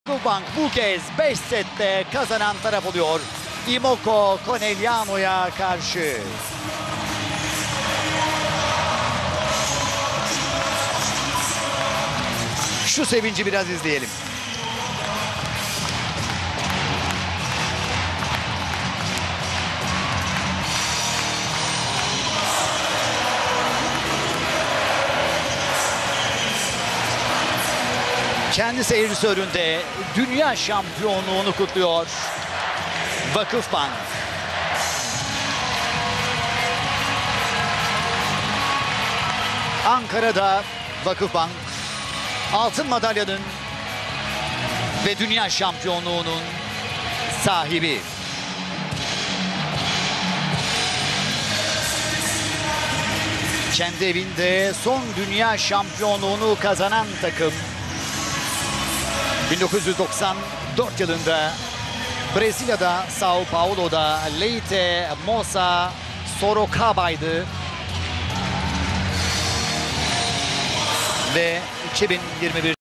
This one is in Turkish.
Vakıfbank bu kez 5 sette kazanan taraf oluyor. Imoko Conegliano'ya karşı. Şu sevinci biraz izleyelim. Kendi seyircisi önünde dünya şampiyonluğunu kutluyor Vakıfbank. Ankara'da Vakıfbank altın madalyanın ve dünya şampiyonluğunun sahibi. Kendi evinde son dünya şampiyonluğunu kazanan takım 1994 yılında Brezilya'da São Paulo'da Leite Moça Sorocaba'ydı ve 2021